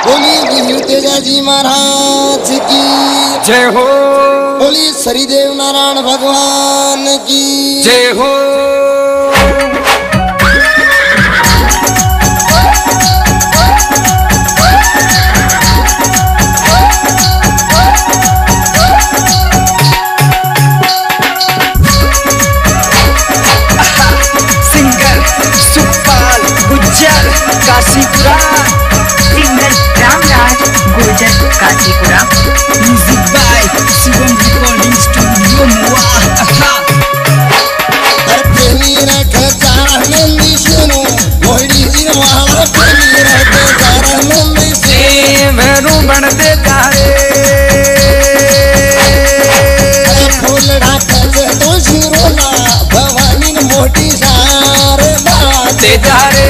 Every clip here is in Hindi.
बोली तेजा जी महाराज की जय हो। बोली श्रीदेव नारायण भगवान की जय हो। Singer Sukhpal Gujjar Kashipura. Singer Ramraj Gurjar Kashipura. Music by Shivam recording studio मुआ। प्रेमी रख चारनंदी सुनो मोड़ी जिरवाला प्रेमी रख चारनंदी से भैरू बनते जा रे फूल ढाक तो शिरोला भवानी मोटी शारदा ते जा रे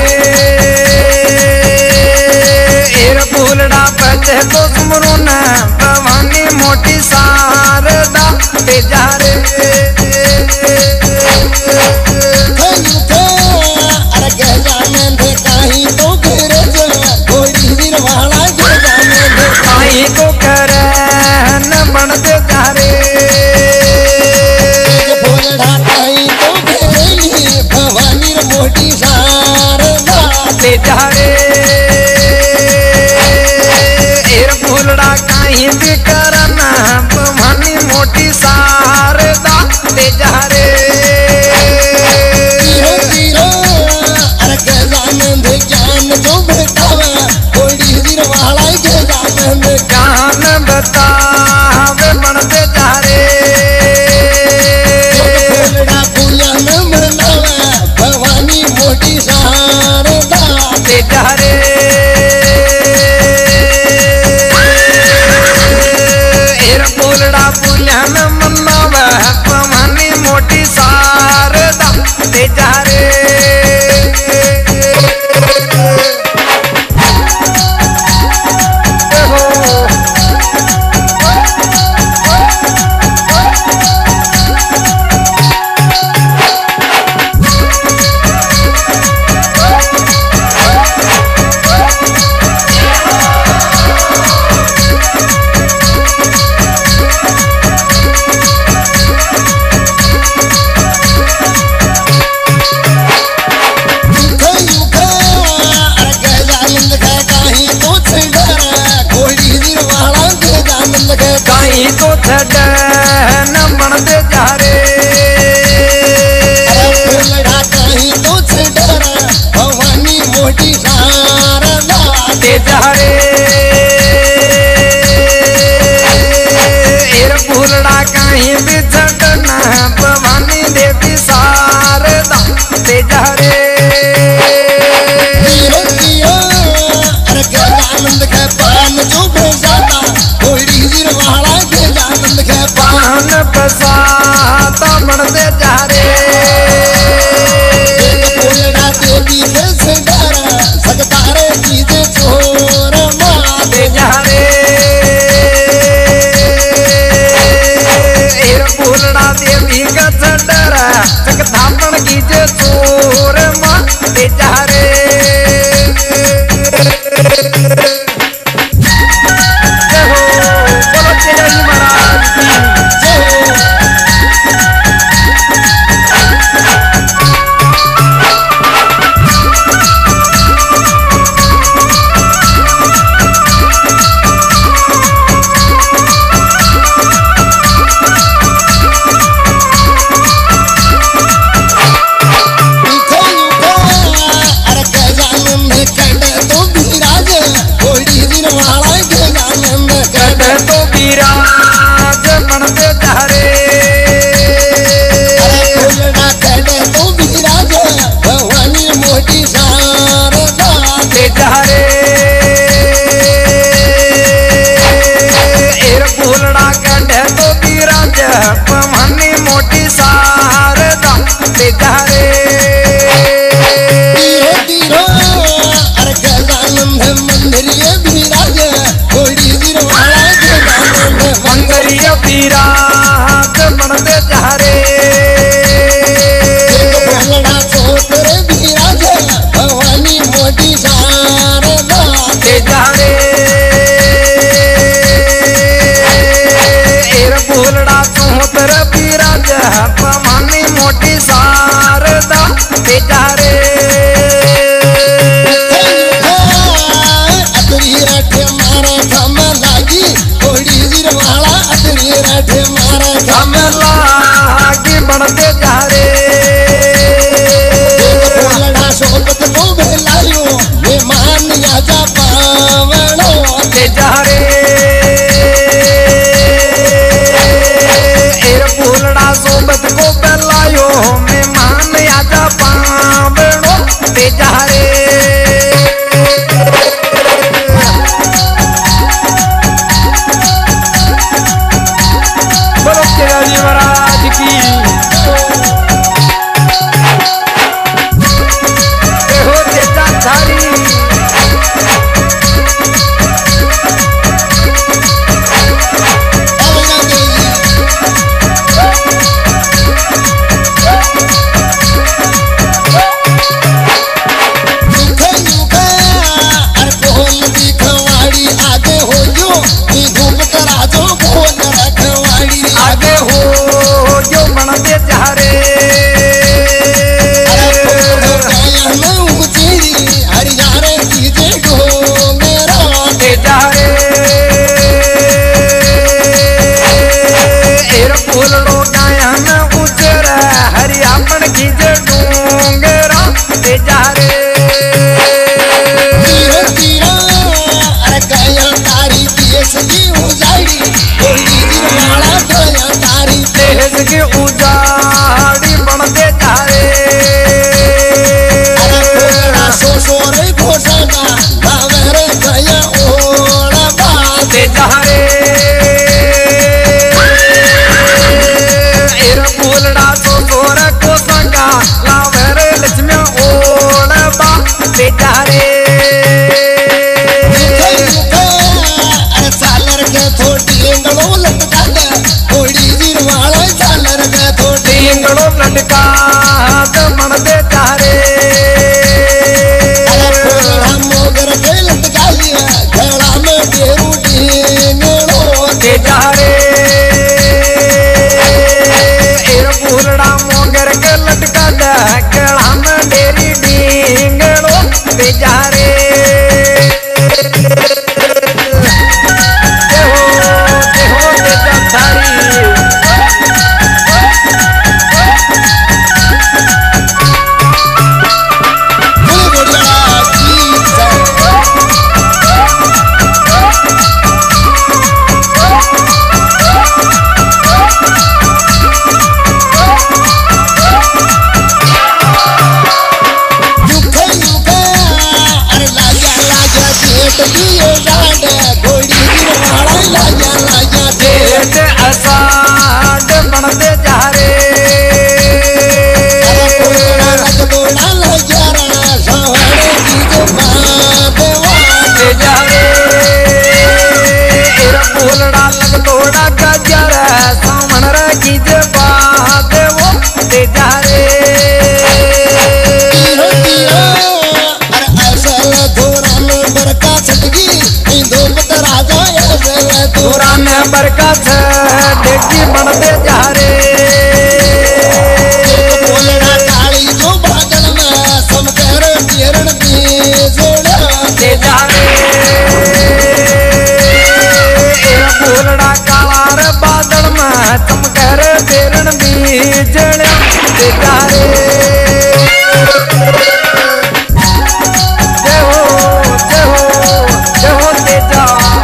एर फूलड़ा पचे तो सुमरो न भवानी मोटी शारदा ते जा रे अरे कह जाने दे कहीं तो गिरज मोड़ी जिरवाला कह जाने दे कहीं को करे न बनते जा रे फूल ढाक कहीं तो गिरली भवानी मोटी शारदा ते जा रे एर फूलड़ा कहीं भी करना भवानी मोटी शारदा ते जा रे अरे कह जाने दे ज्ञान जो भेटावे मोड़ी जिरवाला कह जाने दे ज्ञान बतावे बनते जा रे फूलड़ा पूजन मनावे भवानी मोटी शारदा ते जा रे एर फूलड़ा पुलन मनावे भवानी मोटी शारदा ते जा रे कहीं तो छड़ न बनते जा रे कहीं तो भवानी मोटी शारदा ते जा रे एर फूलड़ा कहीं भी छड़ न भवानी देवी शारदा ते जा रे अरे आनंद के पान जो भेजाता कोई जिरवाला के आनंद के पान बसाता बनते जा रे फूलड़ा देवी से डर सकतारे चीजे चोर ते जा रे एर फूलड़ा देवी का डर सकतापन की जे चोर माँ ते जा रे जय हो। बोलो तेजा जी महाराज की अरे कह जाने कट तो विराज कोई जिरवाला के आनंद कट तो विराज बनते जा रे फूलड़ा कट तो विराज भवानी मोटी शारदा ते जा रे एर फूलड़ा कट तो विराज भवानी मोटी शारदा ते जा रे अरे गजानंद मंदिर विराज कोई जिरवाला के आनंद मंगरिया विराज बनते जा रे फूलड़ा चोतर विराज भवानी मोटी शारदा ते जा रे बनते जा रे फूलड़ा सोबत को भेलायो मेहमान आजा पावणो ते जा रे एर फूलड़ा सोबत को बेलायो मेहमान आजा पावणो ते जा रे महाराज की हो तेजा थारी आगे हो जो धूप करा जो बोल रखवाड़ी आगे हो जो बनते जा रे हरियाणा की जगो मेरा ते जा रे एर फूलड़ो गायन उजर हरियापन की डूंगरा ते जा रे के उजाड़ी बनते जा रे सोरे घोषणा बावरे गया ओड़ा बाते जा रे एर फूलड़ा सोर को संगा लावरे लक्ष्मी ओड़ा बाते जा रे सालर के थोड़ी एंगलो लटका दे थोड़ी जिरवाला सालर के थोड़ी एंगलो लटका दे मनते जा रे मोगर के लटका लिया गला में बेरू ढींगलो ते जा रे एर फूलड़ा मोगर के लटका दे गला में डेरी ढींगलो ते जा रे बनते जा रे जा रे एर फूलड़ा लग तोड़ा गजर सामन की बात वो ते जा रे बरका छेगी बनते जा रे काली जो बादल में समकर किरण ते जा रे फूलड़ा काला रे बादल में चमकर बेरन बीजड़ा ते जा रे तेजा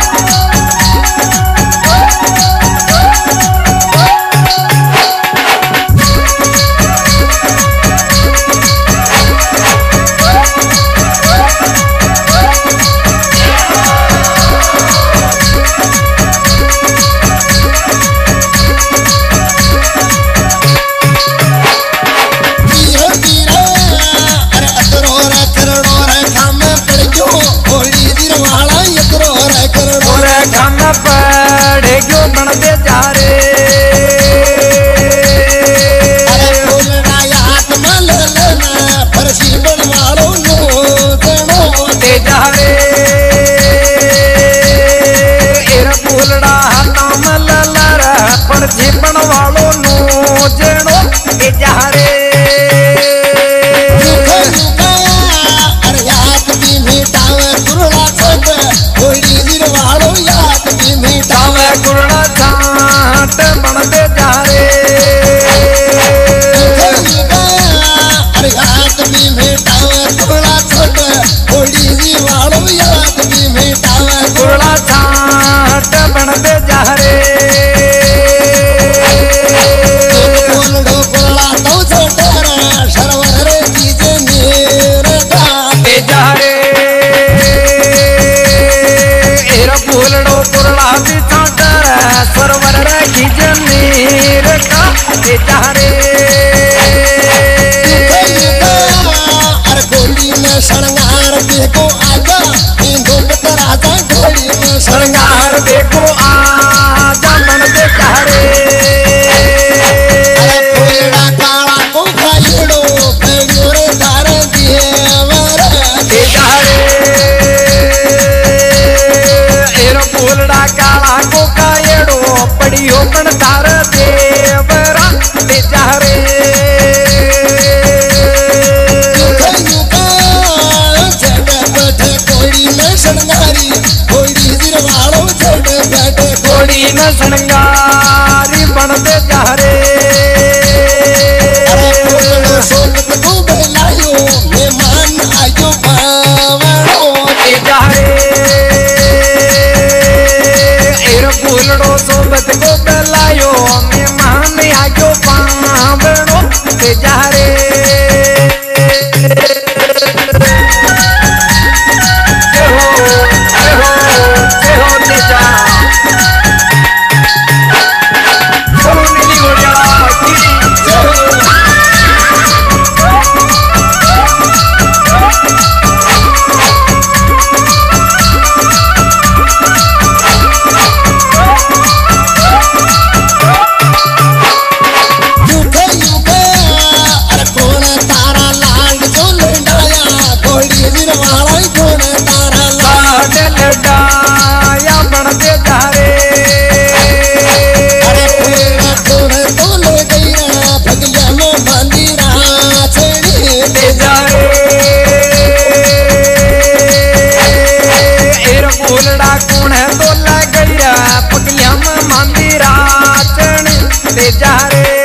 बनते जा रे फरसी बनवाड़ो ते जा रे एर फूलड़ा नाम ललर फरसी बनवाड़ो नो जनो ते जा रे याद भी मीठा फूलड़ा सब कोई गिरवाड़ो याद भी मीठा दीन श्रृंगारी बनते जा रे सोबत को बेलायो मेहमान आयो बावड़ो जा रे एर फूलड़ो सोबत को बेलायो मेहमान आयो बावड़ो जा रे जा रे